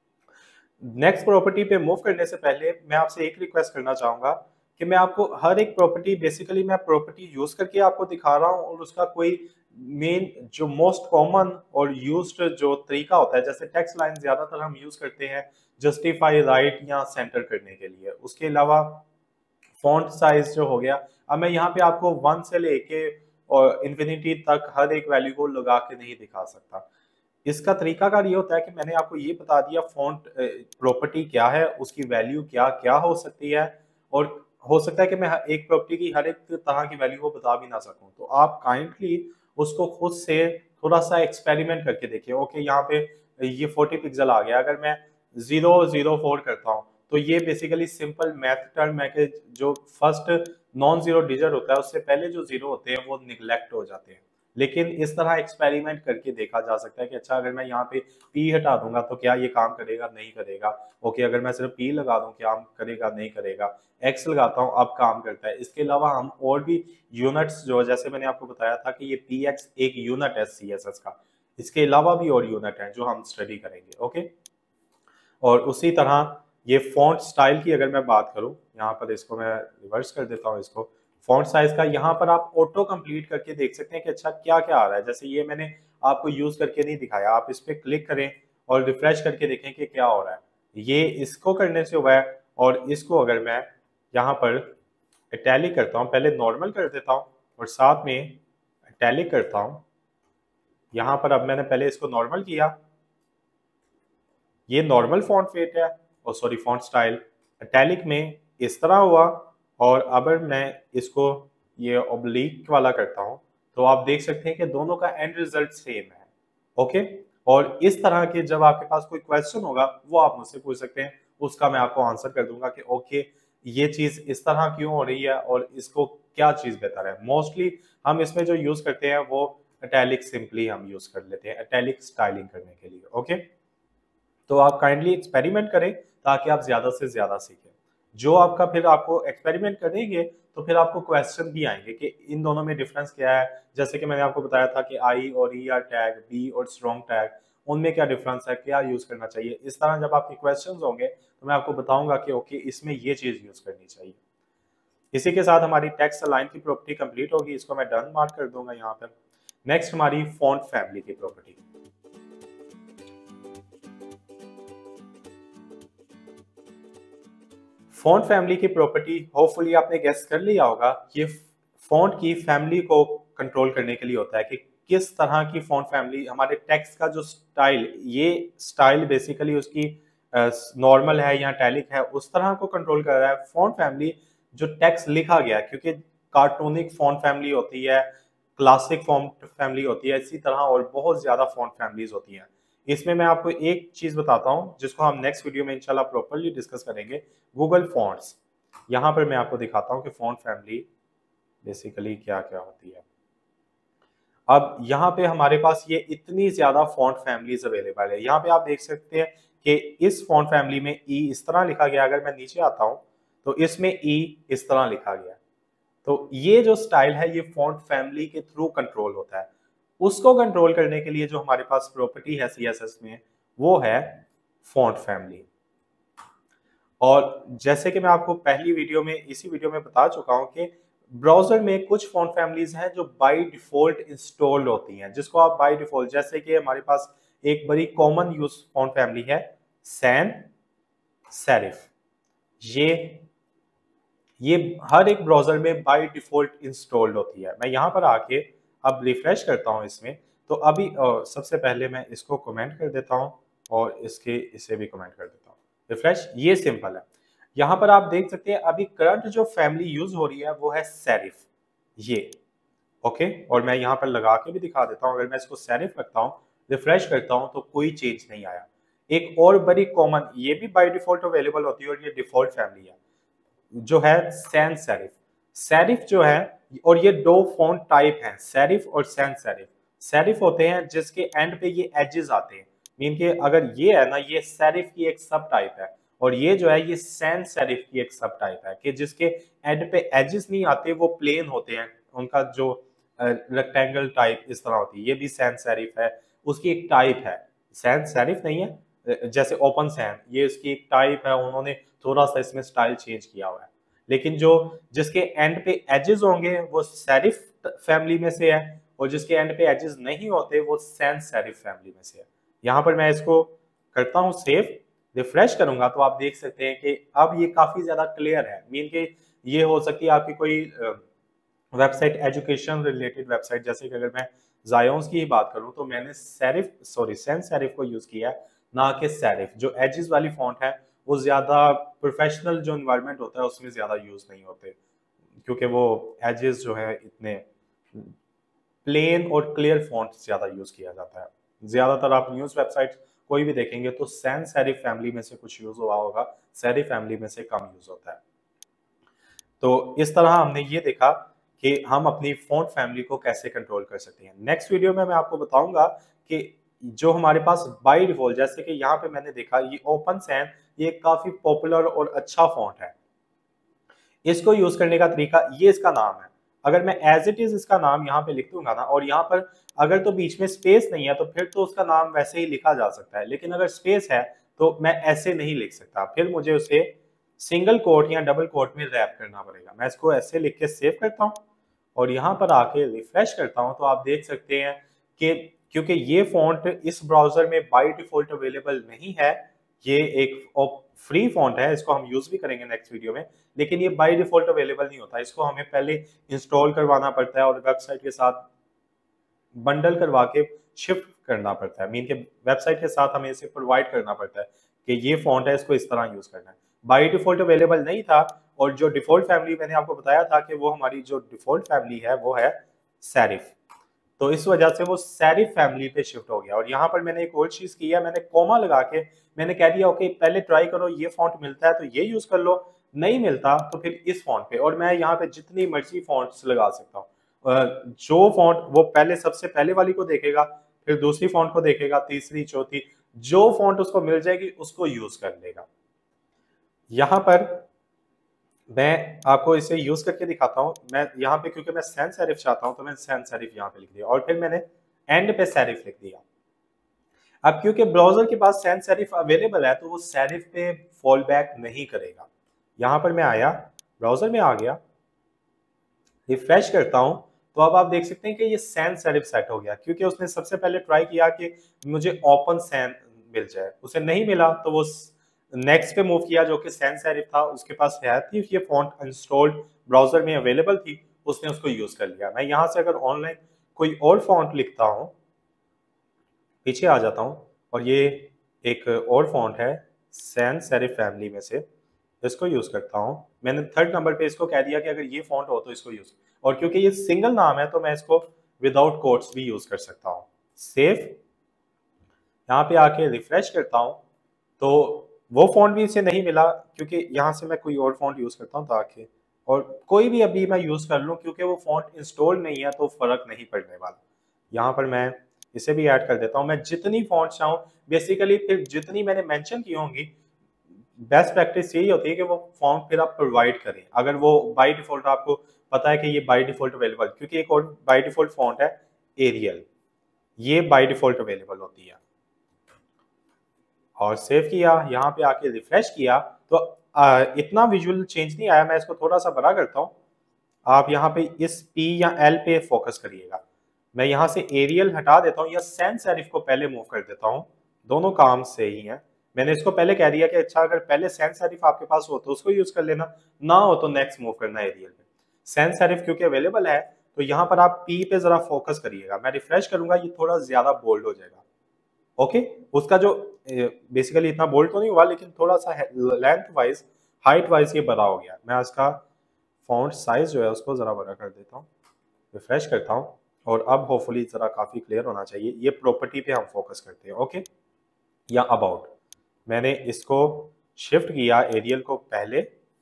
नेक्स्ट प्रॉपर्टी पे मूव करने से पहले मैं आपसे एक रिक्वेस्ट करना चाहूंगा कि मैं आपको हर एक प्रॉपर्टी, बेसिकली मैं प्रॉपर्टी यूज करके आपको दिखा रहा हूँ और उसका कोई मेन जो मोस्ट कॉमन और यूज्ड जो तरीका होता है, जैसे टेक्स्ट लाइन ज्यादातर हम यूज करते हैं जस्टिफाई राइट या सेंटर करने के लिए। उसके अलावा फॉन्ट साइज जो हो गया, अब मैं यहाँ पे आपको 1 से लेके और इन्फिनिटी तक हर एक वैल्यू को लगा के नहीं दिखा सकता। इसका तरीकाकार ये होता है कि मैंने आपको ये बता दिया फॉन्ट प्रॉपर्टी क्या है, उसकी वैल्यू क्या क्या हो सकती है, और हो सकता है कि मैं एक प्रॉपर्टी की हर एक तरह की वैल्यू को बता भी ना सकूं। तो आप काइंडली उसको खुद से थोड़ा सा एक्सपेरिमेंट करके देखिए। ओके, यहाँ पे ये 40 पिक्सल आ गया, अगर मैं 004 करता हूँ तो ये बेसिकली सिंपल मैथ टर्म है कि जो फर्स्ट नॉन जीरो डिजिट होता है उससे पहले जो जीरो होते हैं वो निगलेक्ट हो जाते हैं। लेकिन इस तरह एक्सपेरिमेंट करके देखा जा सकता है कि अच्छा अगर मैं यहाँ पे पी हटा दूंगा तो क्या ये काम करेगा, नहीं करेगा। ओके, अगर मैं सिर्फ पी लगा दूं क्या करेगा, नहीं करेगा। एक्स लगाता हूँ अब काम करता है। इसके अलावा हम और भी यूनिट्स जो, जैसे मैंने आपको बताया था कि ये पी एक्स एक यूनिट है CSS का, इसके अलावा भी और यूनिट है जो हम स्टडी करेंगे। ओके, और उसी तरह ये फॉन्ट स्टाइल की अगर मैं बात करूं, यहाँ पर इसको मैं रिवर्स कर देता हूं, इसको फॉन्ट साइज का यहाँ पर आप ऑटो कंप्लीट करके देख सकते हैं कि अच्छा क्या क्या आ रहा है। जैसे ये मैंने आपको यूज करके नहीं दिखाया, आप इस पर क्लिक करें और रिफ्रेश करके देखें कि क्या हो रहा है। ये इसको करने से हुआ है। और इसको अगर मैं यहाँ पर इटैलिक करता हूँ, पहले नॉर्मल कर देता हूँ और साथ में इटैलिक करता हूँ। यहाँ पर अब मैंने पहले इसको नॉर्मल किया, ये नॉर्मल फॉन्ट वेट है और सॉरी फॉन्ट स्टाइल इटैलिक में इस तरह हुआ। और अगर मैं इसको ये ऑब्लिक वाला करता हूं तो आप देख सकते हैं कि दोनों का एंड रिजल्ट सेम है। ओके, और इस तरह के जब आपके पास कोई क्वेश्चन होगा वो आप मुझसे पूछ सकते हैं, उसका मैं आपको आंसर कर दूंगा कि ओके ये चीज इस तरह क्यों हो रही है और इसको क्या चीज बेहतर है। मोस्टली हम इसमें जो यूज करते हैं वो इटैलिक सिंपली हम यूज कर लेते हैं इटैलिक स्टाइलिंग करने के लिए। ओके, तो आप काइंडली एक्सपेरिमेंट करें ताकि आप ज्यादा से ज्यादा सीखें। जो आपका फिर आपको एक्सपेरिमेंट करेंगे तो फिर आपको क्वेश्चन भी आएंगे कि इन दोनों में डिफरेंस क्या है। जैसे कि मैंने आपको बताया था कि आई और ई आर टैग, बी और स्ट्रॉन्ग टैग, उनमें क्या डिफरेंस है, क्या यूज करना चाहिए। इस तरह जब आपके क्वेश्चंस होंगे तो मैं आपको बताऊंगा कि ओके इसमें ये चीज यूज करनी चाहिए। इसी के साथ हमारी टेक्स्ट अलाइन की प्रॉपर्टी कंप्लीट होगी, इसको मैं डन मार्क कर दूंगा यहाँ पर। नेक्स्ट हमारी फॉन्ट फैमिली की प्रॉपर्टी। फॉन्ट फैमिली की प्रॉपर्टी होपफुली आपने गेस कर लिया होगा, ये फॉन्ट की फैमिली को कंट्रोल करने के लिए होता है कि किस तरह की फॉन्ट फैमिली हमारे टेक्स्ट का जो स्टाइल, ये स्टाइल बेसिकली उसकी नॉर्मल है या टैलिक है, उस तरह को कंट्रोल कर रहा है। फॉन्ट फैमिली जो टेक्स्ट लिखा गया, क्योंकि कार्टूनिक फॉन्ट फैमिली होती है, क्लासिक फॉन्ट फैमिली होती है, इसी तरह और बहुत ज्यादा फॉन्ट फैमिलीज होती हैं। इसमें मैं आपको एक चीज बताता हूं जिसको हम नेक्स्ट वीडियो में इंशाल्लाह प्रॉपर्ली डिस्कस करेंगे, गूगल फॉन्ट्स। यहाँ पर मैं आपको दिखाता हूँ कि फॉन्ट फैमिली बेसिकली क्या क्या होती है। अब यहाँ पे हमारे पास ये इतनी ज्यादा फॉन्ट फैमिलीज अवेलेबल है। यहाँ पे आप देख सकते हैं कि इस फॉन्ट फैमिली में ई इस तरह लिखा गया, अगर मैं नीचे आता हूँ तो इसमें ई इस तरह लिखा गया। तो ये जो स्टाइल है ये फॉन्ट फैमिली के थ्रू कंट्रोल होता है। उसको कंट्रोल करने के लिए जो हमारे पास प्रॉपर्टी है CSS में वो है फॉन्ट फैमिली। और जैसे कि मैं आपको पहली वीडियो में, इसी वीडियो में बता चुका हूं कि ब्राउजर में कुछ फॉन्ट फैमिलीज हैं जो बाय डिफॉल्ट इंस्टॉल्ड होती हैं, जिसको आप बाय डिफॉल्ट, जैसे कि हमारे पास एक बड़ी कॉमन यूज फॉन्ट फैमिली है सैन सेरिफ। ये हर एक ब्राउजर में बाय डिफॉल्ट इंस्टॉल्ड होती है। मैं यहाँ पर आके अब रिफ्रेश करता हूँ इसमें, तो अभी सबसे पहले मैं इसको कमेंट कर देता हूँ और इसे भी कमेंट कर देता हूँ। रिफ्रेश, ये सिंपल है। यहाँ पर आप देख सकते हैं अभी करंट जो फैमिली यूज हो रही है वो है सेरिफ, ये ओके। और मैं यहाँ पर लगा के भी दिखा देता हूँ, अगर मैं इसको सेरिफ रखता हूँ, रिफ्रेश करता हूँ, तो कोई चेंज नहीं आया। एक और बड़ी कॉमन, ये भी बाय डिफॉल्ट अवेलेबल होती है और ये डिफॉल्ट फैमिली है, जो है सैन सेरिफ। सेरिफ जो है, और ये दो फॉन्ट टाइप हैं, सेरिफ और सैन सेरिफ। सेरिफ होते हैं जिसके एंड पे ये एजेस आते हैं, मीन के अगर ये है ना, ये सेरिफ की एक सब टाइप है, और ये जो है ये सैन सेरिफ की एक सब टाइप है कि जिसके एंड पे एजेस नहीं आते, वो प्लेन होते हैं, उनका जो रेक्टेंगल टाइप इस तरह होती है। ये भी सैन सेरिफ है, उसकी एक टाइप है। सैन सेरिफ नहीं है जैसे ओपन सैन, ये इसकी एक टाइप है, उन्होंने थोड़ा सा इसमें स्टाइल चेंज किया हुआ है। लेकिन जो जिसके एंड पे एजेस होंगे वो सेरिफ फैमिली में से है, और जिसके एंड पे एजेस नहीं होते वो सैंस सेरिफ फैमिली में से है। यहाँ पर मैं इसको करता हूँ सेव, रिफ्रेश करूंगा तो आप देख सकते हैं कि अब ये काफी ज्यादा क्लियर है। मीन के ये हो सकती है आपकी कोई वेबसाइट एजुकेशन रिलेटेड वेबसाइट, जैसे कि अगर मैं जायोन्स की ही बात करूं तो मैंने सैंस सेरिफ को यूज किया है, ना कि सेरिफ। जो एजेस वाली फॉन्ट है वो ज्यादा प्रोफेशनल जो एनवायरनमेंट होता है उसमें ज्यादा यूज नहीं होते, क्योंकि वो एजेस जो है इतने प्लेन और क्लियर फॉन्ट ज्यादा यूज किया जाता है। ज्यादातर आप न्यूज वेबसाइट कोई भी देखेंगे तो सैंस सेरिफ फैमिली में से कुछ यूज हुआ होगा, सेरिफ फैमिली में से कम यूज होता है। तो इस तरह हमने ये देखा कि हम अपनी फॉन्ट फैमिली को कैसे कंट्रोल कर सकते हैं। नेक्स्ट वीडियो में मैं आपको बताऊंगा कि जो हमारे पास बाय डिफॉल्ट, जैसे कि यहाँ पे मैंने देखा ये ओपन सैन, ये काफी पॉपुलर और अच्छा फॉन्ट है। इसको यूज करने का तरीका, ये इसका नाम है। अगर मैं एज इट इज इसका नाम यहाँ पे लिख दूंगा ना, और यहाँ पर अगर तो बीच में स्पेस नहीं है तो फिर तो उसका नाम वैसे ही लिखा जा सकता है, लेकिन अगर स्पेस है तो मैं ऐसे नहीं लिख सकता, फिर मुझे उसे सिंगल कोट या डबल कोट में रैप करना पड़ेगा। मैं इसको ऐसे लिख के सेव करता हूँ और यहाँ पर आके रिफ्रेश करता हूँ, तो आप देख सकते हैं कि क्योंकि ये फॉन्ट इस ब्राउजर में बाय डिफॉल्ट अवेलेबल नहीं है, ये एक फ्री फॉन्ट है, इसको हम यूज भी करेंगे नेक्स्ट वीडियो में, लेकिन ये बाय डिफॉल्ट अवेलेबल नहीं होता। इसको हमें पहले इंस्टॉल करवाना पड़ता है और वेबसाइट के साथ बंडल करवा के शिफ्ट करना पड़ता है। मीन के वेबसाइट के साथ हमें इसे प्रोवाइड करना पड़ता है कि ये फॉन्ट है, इसको इस तरह यूज करना है। बाय डिफॉल्ट अवेलेबल नहीं था, और जो डिफॉल्ट फैमिली मैंने आपको बताया था कि वो हमारी जो डिफॉल्ट फैमिली है वो है सेरिफ, तो इस वजह से वो सेरिफ फैमिली पे शिफ्ट हो गया। और यहाँ पर मैंने एक और चीज की है, मैंने कोमा लगा के मैंने कह दिया ओके पहले ट्राई करो, ये फॉन्ट मिलता है तो ये यूज कर लो, नहीं मिलता तो फिर इस फॉन्ट पे। और मैं यहाँ पे जितनी मर्जी फॉन्ट्स लगा सकता हूँ। जो फॉन्ट वो पहले सबसे पहले वाली को देखेगा, फिर दूसरी फॉन्ट को देखेगा, तीसरी चौथी, जो फॉन्ट उसको मिल जाएगी उसको यूज कर लेगा। यहाँ पर मैं आपको इसे यूज करके दिखाता हूँ। मैं यहाँ पे क्योंकि मैं सैंस सेरिफ चाहता हूँ तो मैंने सैंस सेरिफ यहाँ पे लिख दिया और फिर मैंने एंड पे सेरिफ लिख दिया। अब क्योंकि ब्राउजर के पास सैंस सेरिफ अवेलेबल है तो वो सेरिफ पे फॉल बैक नहीं करेगा। यहाँ पर मैं आया, ब्राउजर में आ गया, रिफ्रेश करता हूँ, तो अब आप देख सकते हैं कि ये सैंस सेरिफ सेट हो गया, क्योंकि उसने सबसे पहले ट्राई किया कि मुझे ओपन सैन मिल जाए, उसे नहीं मिला तो वो नेक्स्ट पे मूव किया जो कि सैंस सेरिफ था, उसके पास है थी ये फॉन्ट इंस्टॉल्ड, ब्राउजर में अवेलेबल थी, उसने उसको यूज कर लिया। मैं यहाँ से अगर ऑनलाइन कोई और फॉन्ट लिखता हूँ, पीछे आ जाता हूँ, और ये एक और फॉन्ट है सैंस सेरिफ फैमिली में से, इसको यूज करता हूँ। मैंने थर्ड नंबर पे इसको कह दिया कि अगर ये फॉन्ट हो तो इसको यूज, और क्योंकि ये सिंगल नाम है तो मैं इसको विदाउट कोट्स भी यूज कर सकता हूँ। सेव, यहाँ पे आके रिफ्रेश करता हूँ तो वो फॉन्ट भी इसे नहीं मिला, क्योंकि यहाँ से मैं कोई और फॉन्ट यूज करता हूँ ताकि, और कोई भी अभी मैं यूज कर लूँ, क्योंकि वो फॉन्ट इंस्टॉल नहीं है तो फर्क नहीं पड़ने वाला। यहाँ पर मैं इसे भी ऐड कर देता हूँ। मैं जितनी फॉन्ट चाहूँ बेसिकली, फिर जितनी मैंने मेंशन की होंगी, बेस्ट प्रैक्टिस यही होती है कि वो फॉन्ट फिर आप प्रोवाइड करें। अगर वो बाय डिफॉल्ट आपको पता है कि ये बाय डिफॉल्ट अवेलेबल, क्योंकि एक और बाय डिफॉल्ट फॉन्ट है एरियल, ये बाय डिफॉल्ट अवेलेबल होती है। और सेव किया, यहाँ पे आके रिफ्रेश किया तो इतना विजुअल चेंज नहीं आया। मैं इसको थोड़ा सा बड़ा करता हूँ, आप यहाँ पे इस P या L पे फोकस करिएगा। मैं यहाँ से एरियल हटा देता हूँ या सैंस सेरिफ को पहले मूव कर देता हूँ, दोनों काम से ही है। मैंने इसको पहले कह दिया कि अच्छा अगर पहले सैंस सेरिफ आपके पास हो तो उसको यूज कर लेना, ना हो तो नेक्स्ट मूव करना एरियल पे। सैंस सेरिफ क्योंकि अवेलेबल है तो यहाँ पर आप पी पे जरा फोकस करिएगा। मैं रिफ्रेश करूंगा, ये थोड़ा ज्यादा बोल्ड हो जाएगा। ओके, उसका जो बेसिकली इतना बोल्ड तो नहीं हुआ लेकिन थोड़ा सा लेंथ वाइज हाइट वाइज ये बड़ा हो गया। मैं इसका फॉन्ट साइज जो है उसको जरा बड़ा कर देता हूँ, रिफ्रेश करता हूँ, और अब होपफुली जरा काफी क्लियर होना चाहिए। ये प्रॉपर्टी पे हम फोकस करते हैं। ओके, या अबाउट मैंने इसको शिफ्ट किया एरियल को पहले,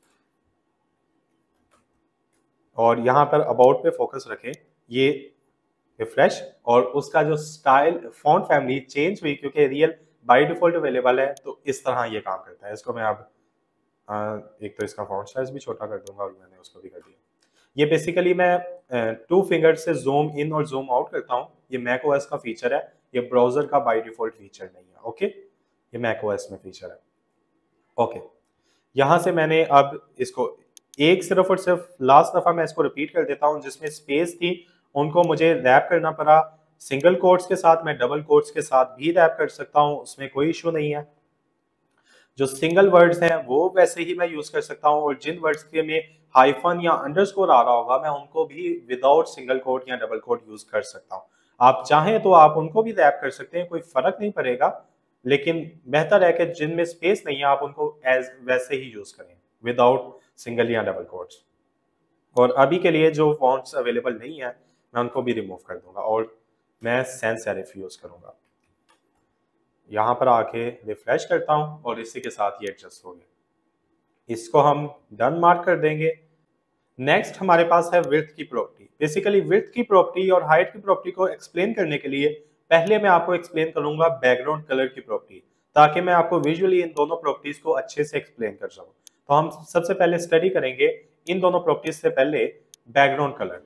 और यहां पर अबाउट पे फोकस रखें, ये रिफ्रेश, और उसका जो स्टाइल फॉन्ट फैमिली चेंज हुई क्योंकि एरियल बाय डिफॉल्ट अवेलेबल है तो इस तरह ये काम करता है। इसको मैं अब एक तो इसका फॉन्ट साइज भी छोटा कर दूंगा और मैंने उसको भी कर दिया। ये बेसिकली मैं टू फिंगर से जूम इन और जूम आउट करता हूँ। ये मैक ओएस का फीचर है, ये ब्राउजर का बाय डिफॉल्ट फीचर नहीं है। ओके, ये मैक ओएस में फीचर है। ओके, यहां से मैंने अब इसको एक सिर्फ और सिर्फ लास्ट दफा मैं इसको रिपीट कर देता हूं, जिसमें स्पेस थी उनको मुझे रैप करना पड़ा। सिंगल कोट्स के साथ मैं डबल कोट्स के साथ भी रैप कर सकता हूं, उसमें कोई इशू नहीं है। जो सिंगल वर्ड्स हैं वो वैसे ही मैं यूज कर सकता हूं, और जिन वर्ड्स के में हाइफन या अंडरस्कोर आ रहा होगा मैं उनको भी विदाउट सिंगल कोट या डबल कोट यूज कर सकता हूं। आप चाहें तो आप उनको भी रैप कर सकते हैं, कोई फर्क नहीं पड़ेगा, लेकिन बेहतर है कि जिनमें स्पेस नहीं है आप उनको एज वैसे ही यूज करें विदाउट सिंगल या डबल कोट्स। और अभी के लिए जो फॉन्ट्स अवेलेबल नहीं है मैं उनको भी रिमूव कर दूंगा और मैं सैंस सेरिफ यूज करूंगा। यहाँ पर आके रिफ्रेश करता हूँ और इसी के साथ ये एडजस्ट हो गया। इसको हम डन मार्क कर देंगे। नेक्स्ट हमारे पास है विड्थ की प्रॉपर्टी। बेसिकली विड्थ की प्रॉपर्टी और हाइट की प्रॉपर्टी को एक्सप्लेन करने के लिए पहले मैं आपको एक्सप्लेन करूंगा बैकग्राउंड कलर की प्रॉपर्टी, ताकि मैं आपको विजुअली इन दोनों प्रॉपर्टीज को अच्छे से एक्सप्लेन कर सकूं। तो हम सबसे पहले स्टडी करेंगे इन दोनों प्रॉपर्टीज से पहले बैकग्राउंड कलर।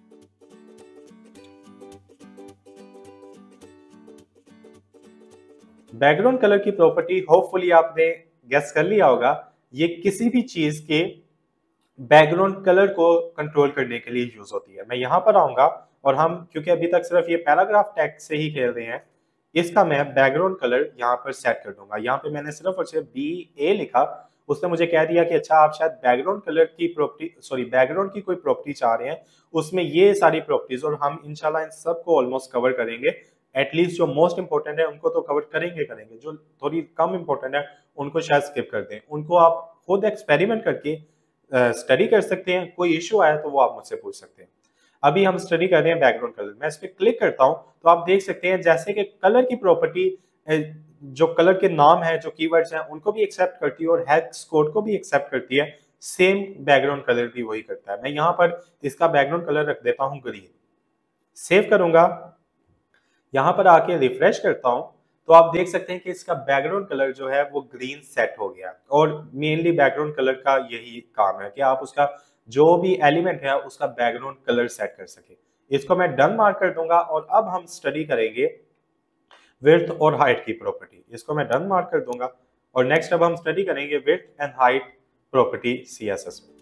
बैकग्राउंड कलर की प्रॉपर्टी होपफुली आपने गेस कर लिया होगा, ये किसी भी चीज के बैकग्राउंड कलर को कंट्रोल करने के लिए यूज होती है। मैं यहां पर आऊंगा और हम क्योंकि अभी तक सिर्फ ये पैराग्राफ टेक्स्ट से ही खेल रहे हैं, इसका मैं बैकग्राउंड कलर यहाँ पर सेट कर दूंगा। यहाँ पे मैंने सिर्फ और सिर्फ BA लिखा, उसने मुझे कह दिया कि अच्छा आप शायद बैकग्राउंड कलर की प्रॉपर्टी बैकग्राउंड की कोई प्रॉपर्टी चाह रहे हैं, उसमें ये सारी प्रॉपर्टीज, और हम इंशाल्लाह इन सबको ऑलमोस्ट कवर करेंगे। एटलीस्ट जो मोस्ट इंपॉर्टेंट है उनको तो कवर करेंगे, जो थोड़ी कम इंपॉर्टेंट है उनको शायद स्किप कर दें। उनको आप खुद एक्सपेरिमेंट करके स्टडी कर सकते हैं, कोई इशू आया तो वो आप मुझसे पूछ सकते हैं। अभी हम स्टडी कर रहे हैं बैकग्राउंड कलर। मैं इस पर क्लिक करता हूं तो आप देख सकते हैं जैसे कि कलर की प्रॉपर्टी जो कलर के नाम है, जो कीवर्ड्स हैं, उनको भी एक्सेप्ट करती है और हेक्स कोड को भी एक्सेप्ट करती है। सेम बैकग्राउंड कलर भी वही करता है। मैं यहाँ पर इसका बैकग्राउंड कलर रख देता हूँ ग्रीन, सेव करूंगा, यहाँ पर आके रिफ्रेश करता हूँ तो आप देख सकते हैं कि इसका बैकग्राउंड कलर जो है वो ग्रीन सेट हो गया। और मेनली बैकग्राउंड कलर का यही काम है कि आप उसका जो भी एलिमेंट है उसका बैकग्राउंड कलर सेट कर सके। इसको मैं डन मार्क कर दूंगा और अब हम स्टडी करेंगे विड्थ और हाइट की प्रॉपर्टी। इसको मैं डन मार्क कर दूंगा और नेक्स्ट अब हम स्टडी करेंगे width and height property CSS में।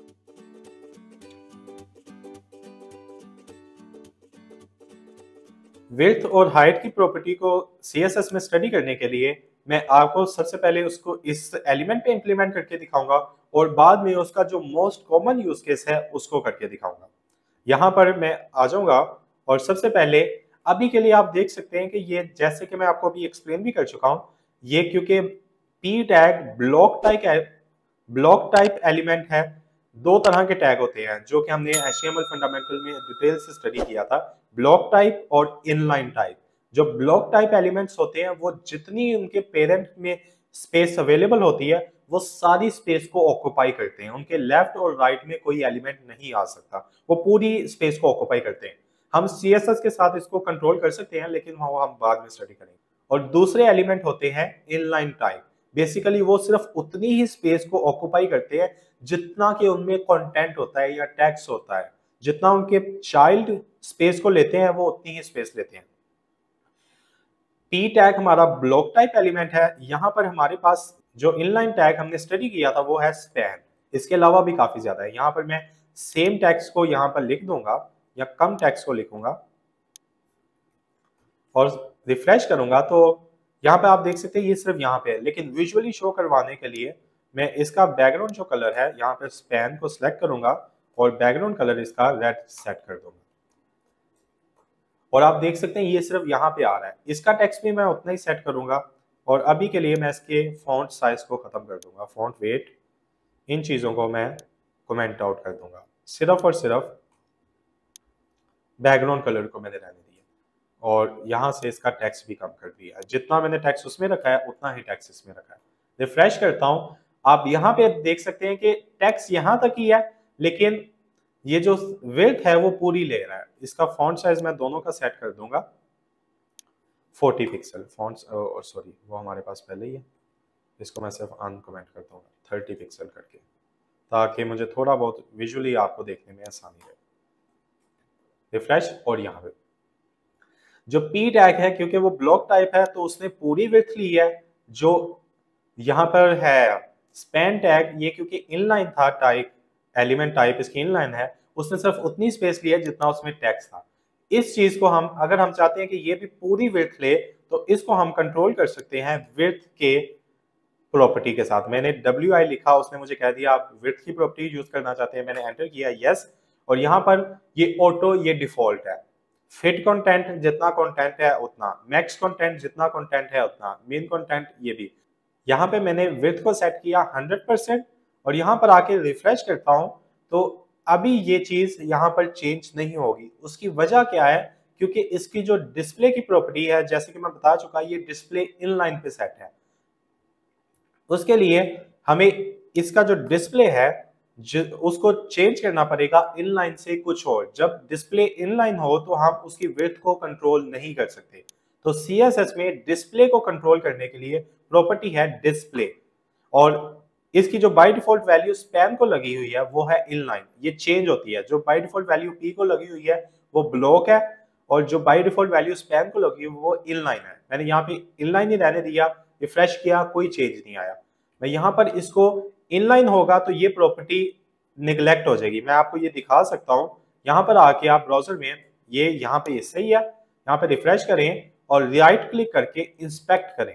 विड्थ और हाइट की प्रॉपर्टी को CSS में स्टडी करने के लिए मैं आपको सबसे पहले उसको इस एलिमेंट पे इंप्लीमेंट करके दिखाऊंगा और बाद में उसका जो मोस्ट कॉमन यूज केस है उसको करके दिखाऊंगा। यहाँ पर मैं आ जाऊंगा और सबसे पहले अभी के लिए आप देख सकते हैं कि ये जैसे कि मैं आपको अभी एक्सप्लेन भी कर चुका हूँ, ये क्योंकि P tag block type element है। दो तरह के टैग होते हैं जो कि हमने HTML फंडामेंटल में डिटेल से स्टडी किया था, ब्लॉक टाइप और इनलाइन टाइप। जो ब्लॉक टाइप एलिमेंट्स होते हैं वो जितनी उनके पेरेंट में स्पेस अवेलेबल होती है वो सारी स्पेस को ऑक्यूपाई करते हैं। उनके लेफ्ट और राइट में कोई एलिमेंट नहीं आ सकता, वो पूरी स्पेस को ऑक्यूपाई करते हैं। हम CSS के साथ इसको कंट्रोल कर सकते हैं लेकिन वो हम बाद में स्टडी करेंगे। और दूसरे एलिमेंट होते हैं इनलाइन टाइप। बेसिकली वो सिर्फ उतनी ही स्पेस को ऑक्यूपाई करते हैं जितना कि उनमें कंटेंट होता है या टेक्स्ट होता है। जितना उनके चाइल्ड स्पेस को लेते हैं वो उतनी ही स्पेस लेते हैं। P टैग हमारा ब्लॉक टाइप एलिमेंट है। यहाँ पर हमारे पास जो इनलाइन टैग हमने स्टडी किया था वो है स्पैन। इसके अलावा भी काफी ज्यादा है। यहाँ पर मैं सेम टेक्स्ट को यहाँ पर लिख दूंगा या कम टेक्स्ट को लिखूंगा और रिफ्रेश करूंगा तो यहाँ पे आप देख सकते हैं ये सिर्फ यहाँ पे है, लेकिन विजुअली शो करवाने के लिए मैं इसका बैकग्राउंड जो कलर है यहाँ पे स्पैन को सिलेक्ट करूंगा और बैकग्राउंड कलर इसका रेड सेट कर दूंगा और आप देख सकते हैं ये सिर्फ यहाँ पे आ रहा है। इसका टेक्स्ट भी मैं उतना ही सेट करूंगा और अभी के लिए मैं इसके फॉन्ट साइज को खत्म कर दूंगा, फॉन्ट वेट, इन चीजों को मैं कमेंट आउट कर दूंगा। सिर्फ और सिर्फ बैकग्राउंड कलर को मैंने रहने दिया और यहाँ से इसका टेक्स्ट भी कम कर दिया। जितना मैंने टेक्स्ट उसमें रखा है उतना ही टेक्स्ट इसमें रखा है। रिफ्रेश करता हूँ, आप यहाँ पे देख सकते हैं कि टेक्स्ट यहाँ तक ही है, लेकिन ये जो विड्थ है वो पूरी ले रहा है। इसका फॉन्ट साइज मैं दोनों का सेट कर दूंगा 40 पिक्सल फॉन्ट्स, और सॉरी वो हमारे पास पहले ही है, इसको मैं सिर्फ अनकमेंट कर दूंगा 30 पिक्सल करके, ताकि मुझे थोड़ा बहुत विजुअली आपको देखने में आसानी रहे। रिफ्रेश, और यहाँ पे जो पी टैग है क्योंकि वो ब्लॉक टाइप है तो उसने पूरी विड्थ ली है। जो यहाँ पर है स्पैन टैग, ये क्योंकि इनलाइन था, टाइप एलिमेंट टाइप इसकी इनलाइन है, उसने सिर्फ उतनी स्पेस ली है जितना उसमें टेक्स्ट था। इस चीज को हम अगर हम चाहते हैं कि ये भी पूरी विड्थ ले तो इसको हम कंट्रोल कर सकते हैं विड्थ के प्रॉपर्टी के साथ। मैंने WI लिखा, उसने मुझे कह दिया आप विड्थ की प्रॉपर्टी यूज करना चाहते हैं, मैंने एंटर किया यस, और यहाँ पर ये ऑटो, ये डिफॉल्ट है। फिट कंटेंट जितना कंटेंट है उतना, मैक्स कंटेंट जितना कंटेंट है उतना, मेन कंटेंट ये भी। यहाँ पे मैंने विड्थ को सेट किया 100% और यहाँ पर आके रिफ्रेश करता हूँ तो अभी ये चीज यहाँ पर चेंज नहीं होगी। उसकी वजह क्या है, क्योंकि इसकी जो डिस्प्ले की प्रॉपर्टी है, जैसे कि मैं बता चुका, ये डिस्प्ले इनलाइन पे सेट है। उसके लिए हमें इसका जो डिस्प्ले है उसको चेंज करना पड़ेगा इनलाइन से कुछ और। जब डिस्प्ले इनलाइन हो तो हम उसकी विड्थ को कंट्रोल नहीं कर सकते। तो CSS में डिस्प्ले को कंट्रोल करने के लिए प्रॉपर्टी है डिस्प्ले, और इसकी जो बाय डिफॉल्ट वैल्यू स्पैन को लगी हुई है वो है इनलाइन, ये चेंज होती है। जो बाय डिफॉल्ट वैल्यू पी को लगी हुई है वो ब्लॉक है, और जो बाय डिफॉल्ट वैल्यू स्पैन को लगी हुई है वो इनलाइन है। मैंने यहाँ पे इनलाइन ही रहने दिया, रिफ्रेश किया, कोई चेंज नहीं आया। मैं यहाँ पर इसको इनलाइन होगा तो ये प्रॉपर्टी निगलेक्ट हो जाएगी। मैं आपको ये दिखा सकता हूँ, यहाँ पर आके आप ब्राउजर में ये यहाँ पे सही है, यहाँ पे रिफ्रेश करें और राइट क्लिक करके इंस्पेक्ट करें।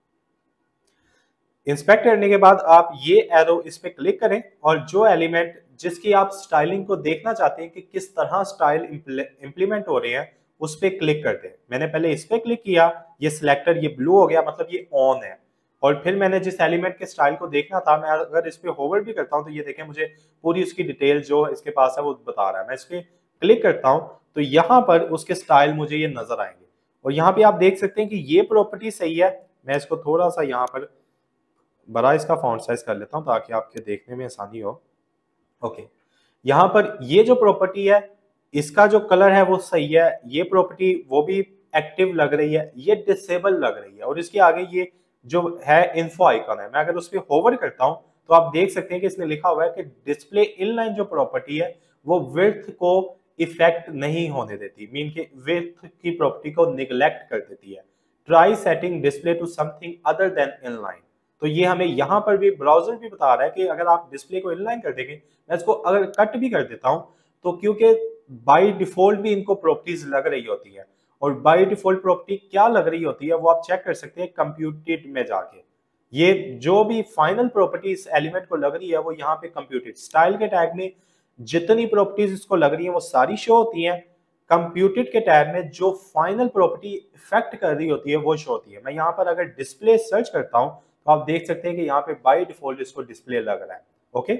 इंस्पेक्ट करने के बाद आप ये एरो इस पे क्लिक करें और जो एलिमेंट जिसकी आप स्टाइलिंग को देखना चाहते हैं कि किस तरह स्टाइल इंप्लीमेंट हो रहे हैं उस पे क्लिक कर दें। मैंने पहले इस पे क्लिक किया, ये सिलेक्टर ये ब्लू हो गया, मतलब ये ऑन है। और फिर मैंने जिस एलिमेंट के स्टाइल को देखना था, मैं अगर इस पे होवर भी करता हूं तो ये देखें मुझे पूरी उसकी डिटेल जो इसके पास है वो बता रहा है। मैं इस पे क्लिक करता हूं तो यहाँ पर उसके स्टाइल मुझे ये नजर आएंगे, और यहाँ पे आप देख सकते हैं कि ये प्रॉपर्टी सही है। मैं इसको थोड़ा सा यहाँ पर बड़ा इसका फॉन्ट साइज कर लेता हूं ताकि आपके देखने में आसानी हो। ओके, यहाँ पर ये जो प्रॉपर्टी है इसका जो कलर है वो सही है, ये प्रॉपर्टी वो भी एक्टिव लग रही है, ये डिसेबल लग रही है, और इसके आगे ये जो है इन्फो आइकन है। मैं अगर उस पर होवर करता हूं तो आप देख सकते हैं कि इसने लिखा हुआ है कि डिस्प्ले इनलाइन जो प्रॉपर्टी है वो विड्थ को इफेक्ट नहीं होने देती, मीन के विड्थ की प्रॉपर्टी को निगलेक्ट कर देती है। Try setting display to something other than inline. तो ये हमें यहाँ पर भी ब्राउजर भी बता रहा है कि अगर आप डिस्प्ले को इनलाइन कर देंगे, मैं इसको अगर कट भी कर देता हूं तो क्योंकि बाय डिफॉल्ट भी इनको प्रॉपर्टीज लग रही होती है, और बाय डिफॉल्ट प्रॉपर्टी क्या लग रही होती है वो आप चेक कर सकते हैं कंप्यूटेड में जाके। ये जो भी फाइनल प्रॉपर्टी इस एलिमेंट को लग रही है वो यहाँ पे कंप्यूटेड स्टाइल के टैग में जितनी प्रॉपर्टीज इसको लग रही है वो सारी शो होती हैं। कंप्यूटेड के टैग में जो फाइनल प्रॉपर्टी इफेक्ट कर रही होती है वो शो होती है। मैं यहाँ पर अगर डिस्प्ले सर्च करता हूँ तो आप देख सकते हैं कि यहाँ पे बाय डिफॉल्ट इसको डिस्प्ले लग रहा है। ओके,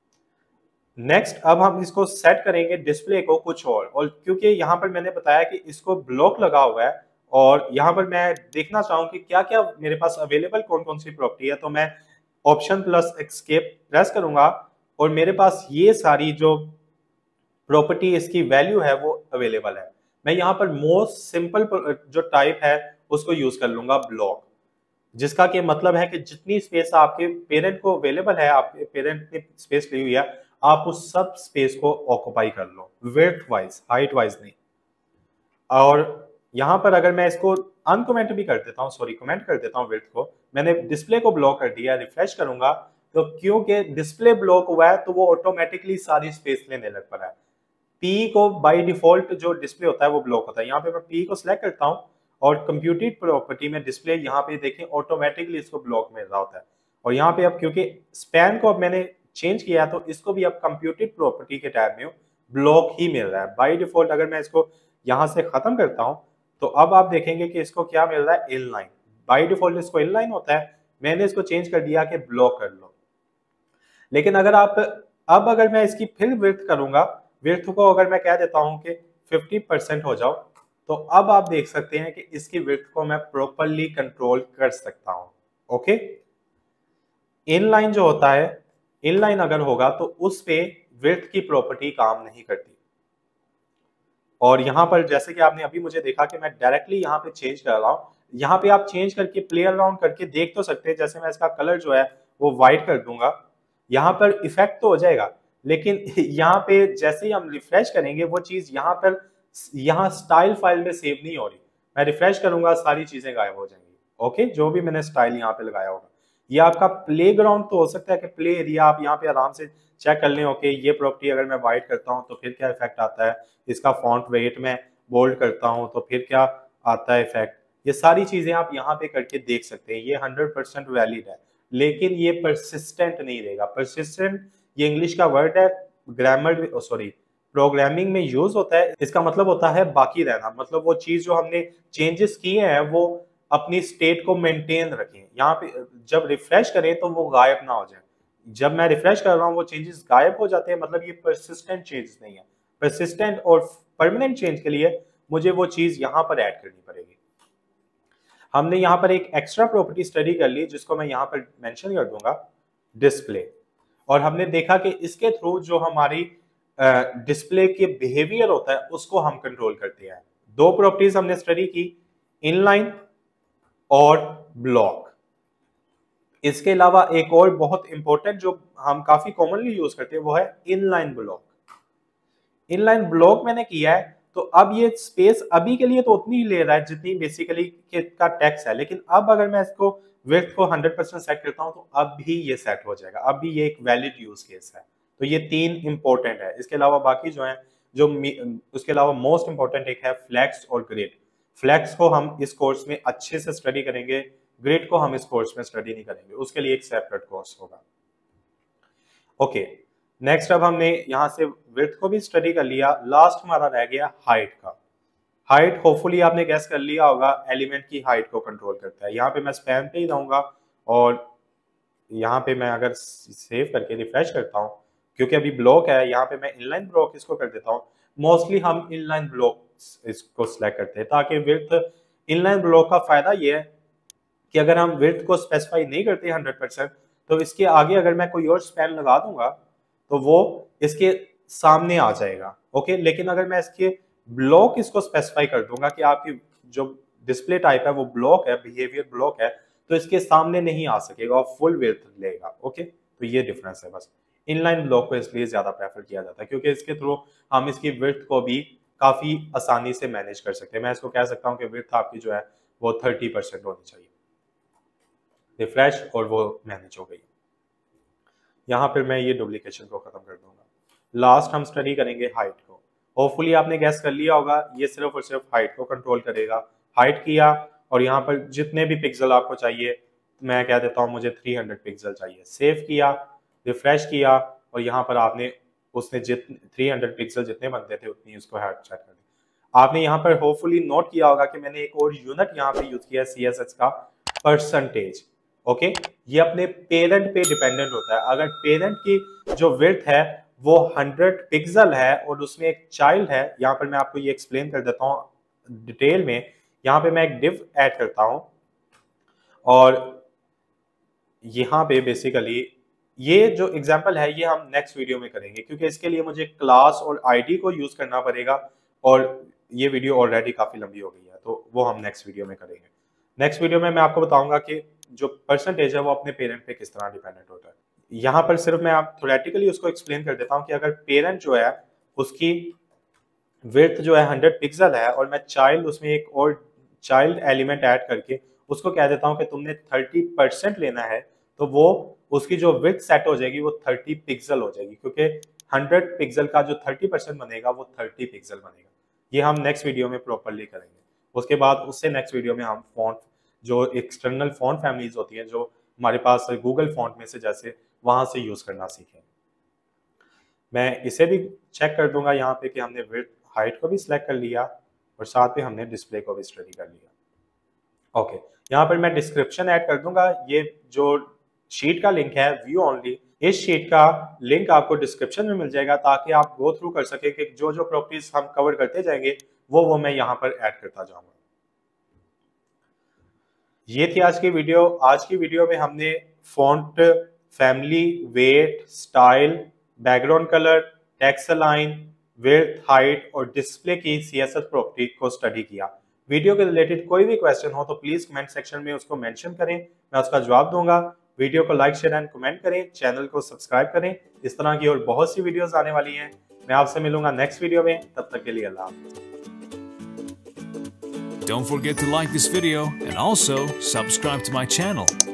नेक्स्ट अब हम इसको सेट करेंगे डिस्प्ले को कुछ और क्योंकि यहाँ पर मैंने बताया कि इसको ब्लॉक लगा हुआ है और यहाँ पर मैं देखना चाहूँ कि क्या क्या मेरे पास अवेलेबल कौन कौन सी प्रॉपर्टी है, तो मैं ऑप्शन प्लस एस्केप प्रेस करूंगा और मेरे पास ये सारी जो प्रॉपर्टी इसकी वैल्यू है वो अवेलेबल है। मैं यहाँ पर मोस्ट सिंपल जो टाइप है उसको यूज कर लूंगा ब्लॉक, जिसका कि मतलब है कि जितनी स्पेस आपके पेरेंट को अवेलेबल है, आपके पेरेंट ने स्पेस ली हुई है, आप उस सब स्पेस को ऑक्युपाई कर लो, विड्थ वाइज, हाइट वाइज नहीं। और यहाँ पर अगर मैं इसको अनकमेंट भी कर देता हूँ, सॉरी कमेंट कर देता हूँ विड्थ को, मैंने डिस्प्ले को ब्लॉक कर दिया, रिफ्रेश करूंगा तो क्योंकि डिस्प्ले ब्लॉक हुआ है तो वो ऑटोमेटिकली सारी स्पेस लेने लग पड़ा है। पी को बाय डिफॉल्ट जो डिस्प्ले होता है वो ब्लॉक होता है। यहाँ पे मैं पी को सिलेक्ट करता हूँ और कंप्यूटेड प्रॉपर्टी में डिस्प्ले यहाँ पे देखें ऑटोमेटिकली इसको ब्लॉक मिल रहा होता है। और यहाँ पे अब क्योंकि स्पैन को अब मैंने चेंज किया तो इसको भी अब कंप्यूटेड प्रॉपर्टी के टैब में ब्लॉक ही मिल रहा है बाय डिफॉल्ट। अगर मैं इसको यहाँ से खत्म करता हूँ तो अब आप देखेंगे कि इसको क्या मिल रहा है, इनलाइन। बाय डिफॉल्ट इसको इनलाइन होता है, मैंने इसको चेंज कर दिया कि ब्लॉक कर लो। लेकिन अगर आप अब अगर मैं इसकी फिर विड्थ करूंगा, विड्थ को अगर मैं कह देता हूं कि 50% हो जाओ, तो अब आप देख सकते हैं कि इसकी विड्थ को मैं प्रॉपरली कंट्रोल कर सकता हूं। ओके, इनलाइन जो होता है, इनलाइन अगर होगा तो उस पे विड्थ की प्रॉपर्टी काम नहीं करती। और यहां पर जैसे कि आपने अभी मुझे देखा कि मैं डायरेक्टली यहाँ पे चेंज कर रहा हूँ, यहाँ पे आप चेंज करके प्ले अराउंड करके देख तो सकते हैं। जैसे मैं इसका कलर जो है वो व्हाइट कर दूंगा, यहाँ पर इफेक्ट तो हो जाएगा, लेकिन यहाँ पे जैसे ही हम रिफ्रेश करेंगे वो चीज यहाँ पर यहाँ स्टाइल फाइल में सेव नहीं हो रही। मैं रिफ्रेश करूंगा, सारी चीजें गायब हो जाएंगी। ओके, जो भी मैंने स्टाइल यहाँ पे लगाया होगा। ये आपका प्ले ग्राउंड तो हो सकता है कि प्ले एरिया आप यहाँ पे आराम से चेक कर लें। ओके, ये प्रॉपर्टी अगर मैं व्हाइट करता हूँ तो फिर क्या इफेक्ट आता है, इसका फॉन्ट वेट में बोल्ड करता हूँ तो फिर क्या आता है इफेक्ट। ये सारी चीजें आप यहाँ पे करके देख सकते हैं। ये 100% वैलिड है, लेकिन ये परसिस्टेंट नहीं रहेगा। परसिस्टेंट ये इंग्लिश का वर्ड है, ग्रामर सॉरी प्रोग्रामिंग में यूज होता है। इसका मतलब होता है बाकी रहना, मतलब वो चीज जो हमने चेंजेस किए हैं वो अपनी स्टेट को मेंटेन रखें। यहाँ पे जब रिफ्रेश करें तो वो गायब ना हो जाए। जब मैं रिफ्रेश कर रहा हूँ वो चेंजेस गायब हो जाते हैं, मतलब ये परसिस्टेंट चेंजेस नहीं है। परसिस्टेंट और परमानेंट चेंज के लिए मुझे वो चीज यहाँ पर ऐड करनी पड़ेगी। हमने यहाँ पर एक एक्स्ट्रा प्रॉपर्टी स्टडी कर ली जिसको मैं यहाँ पर मेंशन कर दूंगा, डिस्प्ले। और हमने देखा कि इसके थ्रू जो हमारी डिस्प्ले के बिहेवियर होता है उसको हम कंट्रोल करते हैं। दो प्रॉपर्टीज हमने स्टडी की, इनलाइन और ब्लॉक। इसके अलावा एक और बहुत इंपॉर्टेंट जो हम काफी कॉमनली यूज करते हैं वो है इनलाइन ब्लॉक। इनलाइन ब्लॉक मैंने किया है तो अब ये स्पेस अभी के लिए तो उतनी ही ले रहा है जितनी बेसिकली का टेक्स्ट है, लेकिन अब अगर मैं इसको विड्थ को 100% सेट करता हूं तो अब भी ये सेट हो जाएगा। अब भी ये एक वैलिड यूज केस है। तो ये तीन इंपॉर्टेंट है। इसके अलावा बाकी जो है जो उसके अलावा मोस्ट इंपॉर्टेंट एक है फ्लैक्स और ग्रिड। फ्लैक्स को हम इस कोर्स में अच्छे से स्टडी करेंगे, ग्रिड को हम इस कोर्स में स्टडी नहीं करेंगे, उसके लिए एक सेपरेट कोर्स होगा। ओके, नेक्स्ट अब हमने यहाँ से विड्थ को भी स्टडी कर लिया, लास्ट हमारा रह गया हाइट का। हाइट होपफुली आपने गैस कर लिया होगा, एलिमेंट की हाइट को कंट्रोल करता है। यहाँ पे मैं स्पैन पे ही रहूंगा और यहाँ पे मैं अगर सेव करके रिफ्रेश करता हूँ, क्योंकि अभी ब्लॉक है, यहाँ पे मैं इनलाइन ब्लॉक इसको कर देता हूँ। मोस्टली हम इनलाइन ब्लॉक इसको सिलेक्ट करते हैं ताकि विड्थ, इनलाइन ब्लॉक का फायदा ये है कि अगर हम विड्थ को स्पेसिफाई नहीं करते 100% तो इसके आगे अगर मैं कोई और स्पैन लगा दूंगा तो वो इसके सामने आ जाएगा। ओके, लेकिन अगर मैं इसके ब्लॉक इसको स्पेसिफाई कर दूंगा कि आपकी जो डिस्प्ले टाइप है वो ब्लॉक है, बिहेवियर ब्लॉक है, तो इसके सामने नहीं आ सकेगा और फुल विड्थ लेगा। ओके, तो ये डिफरेंस है बस। इनलाइन ब्लॉक को इसलिए ज्यादा प्रेफर किया जाता है क्योंकि इसके थ्रू हम इसकी विड्थ को भी काफी आसानी से मैनेज कर सकते हैं। मैं इसको कह सकता हूँ कि विड्थ आपकी जो है वो 30% होनी चाहिए। रिफ्रेश और वो मैनेज हो गई। यहाँ पर मैं ये डुप्लीकेशन को खत्म कर दूंगा। लास्ट हम स्टडी करेंगे हाइट को। होपफुली आपने गैस कर लिया होगा, ये सिर्फ और सिर्फ हाइट को कंट्रोल करेगा। हाइट किया और यहाँ पर जितने भी पिक्सल आपको चाहिए, मैं कह देता हूँ मुझे 300 पिक्सल चाहिए, सेव किया, रिफ्रेश किया और यहाँ पर आपने उसने 300 पिक्सल जितने बनते थे उतनी उसको हाइट सेट कर दी। आपने यहाँ पर होपफुली नोट किया होगा कि मैंने एक और यूनिट यहाँ पे यूज किया CSS का, परसेंटेज। ओके, ये अपने पेरेंट पे डिपेंडेंट होता है। अगर पेरेंट की जो विड्थ है वो 100 पिक्सल है और उसमें एक चाइल्ड है, यहाँ पर मैं आपको ये एक्सप्लेन कर देता हूँ डिटेल में। यहाँ पे मैं एक डिव ऐड करता हूँ और यहाँ पे बेसिकली ये जो एग्जांपल है ये हम नेक्स्ट वीडियो में करेंगे क्योंकि इसके लिए मुझे क्लास और आईडी को यूज करना पड़ेगा और ये वीडियो ऑलरेडी काफी लंबी हो गई है, तो वो हम नेक्स्ट वीडियो में करेंगे। नेक्स्ट वीडियो में मैं आपको बताऊंगा कि जो परसेंटेज है वो अपने पेरेंट पे किस तरह डिपेंडेंट होता है। यहाँ पर सिर्फ मैं आप थोरेटिकली उसको एक्सप्लेन कर देता हूँ कि अगर पेरेंट जो है उसकी विड्थ जो है 100 पिक्सल है और मैं चाइल्ड उसमें एक और चाइल्ड एलिमेंट ऐड करके उसको कह देता हूँ कि तुमने 30% लेना है, तो वो उसकी जो विड्थ सेट हो जाएगी वो 30 पिक्सल हो जाएगी क्योंकि 100 पिक्सल का जो 30% बनेगा वो 30 पिक्सल बनेगा। ये हम नेक्स्ट वीडियो में प्रॉपरली करेंगे। उसके बाद उससे नेक्स्ट वीडियो में हम फॉन्ट, जो एक्सटर्नल फॉन्ट फैमिलीज होती हैं जो हमारे पास गूगल फॉन्ट में से जैसे, वहां से यूज करना सीखें। मैं इसे भी चेक कर दूंगा यहाँ पे कि हमने विड्थ हाइट को भी सिलेक्ट कर लिया और साथ में हमने डिस्प्ले को भी स्टडी कर लिया। ओके, यहाँ पर मैं डिस्क्रिप्शन ऐड कर दूंगा। ये जो शीट का लिंक है व्यू ओनली, इस शीट का लिंक आपको डिस्क्रिप्शन में मिल जाएगा ताकि आप गो थ्रू कर सके कि जो जो प्रॉपर्टीज हम कवर करते जाएंगे वो मैं यहाँ पर ऐड करता जाऊंगा। ये थी आज की वीडियो। आज की वीडियो में हमने font family, weight, style, background colour, text align, width, height और डिस्प्ले की CSS प्रॉपर्टी को स्टडी किया। वीडियो के रिलेटेड कोई भी क्वेश्चन हो तो प्लीज कमेंट सेक्शन में उसको मेंशन करें, मैं उसका जवाब दूंगा। वीडियो को लाइक, शेयर एंड कमेंट करें, चैनल को सब्सक्राइब करें। इस तरह की और बहुत सी वीडियोस आने वाली हैं। मैं आपसे मिलूंगा नेक्स्ट वीडियो में, तब तक के लिए अल्लाह हाफ़िज़। Don't forget to like this video and also subscribe to my channel.